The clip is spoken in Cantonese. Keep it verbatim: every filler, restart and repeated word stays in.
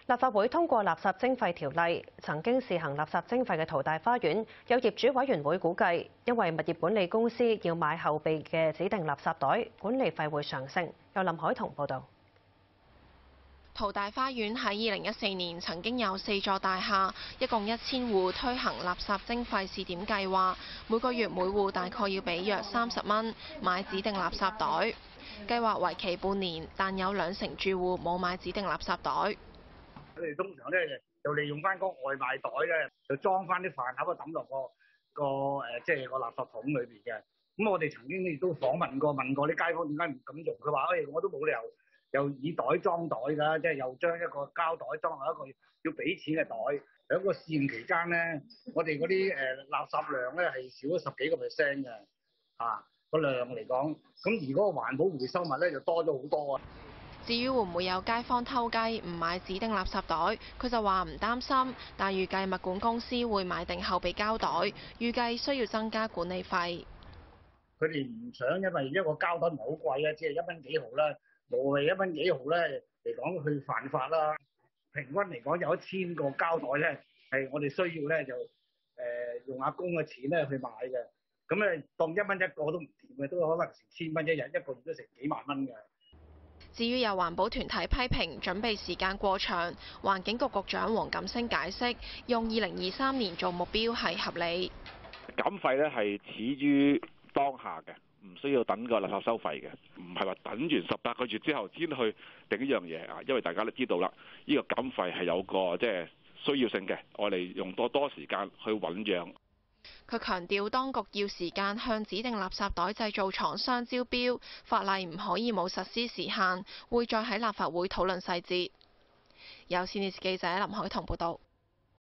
立法會通過垃圾徵費條例，曾經試行垃圾徵費嘅淘大花園，有業主委員會估計，因為物業管理公司要買後備嘅指定垃圾袋，管理費會上升。由林海彤報導。 淘大花園喺二零一四年曾經有四座大廈，一共一千戶推行垃圾徵費試點計劃，每個月每戶大概要俾約三十蚊買指定垃圾袋。計劃為期半年，但有兩成住戶冇買指定垃圾袋。 佢哋通常咧就利用翻個外賣袋咧，就裝翻啲飯盒啊，抌落個個誒，即係個垃圾桶裏邊嘅。咁我哋曾經亦都訪問過，問過啲街坊點解唔咁用？佢話：誒，我都冇理由又以袋裝袋㗎，即係又將一個膠袋裝落一個要俾錢嘅袋。喺個試驗期間咧，我哋嗰啲誒垃圾量咧係少咗十幾個 percent 嘅，啊個量嚟講。咁而嗰個環保回收物咧就多咗好多啊。 至於會唔會有街坊偷雞唔買指定垃圾袋，佢就話唔擔心，但預計物管公司會買定後備膠袋，預計需要增加管理費。 佢哋唔想因為一個膠袋唔係好貴啊，只係一蚊幾毫啦，無謂一蚊幾毫咧嚟講去犯法啦。平均嚟講有一千個膠袋咧係我哋需要咧就誒、呃、用阿公嘅錢咧去買嘅，咁咧當一蚊一個都唔掂嘅，都可能成千蚊一日，一個月都成幾萬蚊嘅。 至於有環保團體批評準備時間過長，環境局局長黃錦星解釋，用二零二三年做目標係合理。 減費咧係始於當下嘅，唔需要等個垃圾收費嘅，唔係話等完十八個月之後先去定一樣嘢啊！因為大家都知道啦，呢個減費係有個即係需要性嘅，我哋用多多時間去醖釀。 佢強調，當局要時間向指定垃圾袋製造廠商招標，法例唔可以冇實施時限，會再喺立法會討論細節。有線電視記者林海彤報道。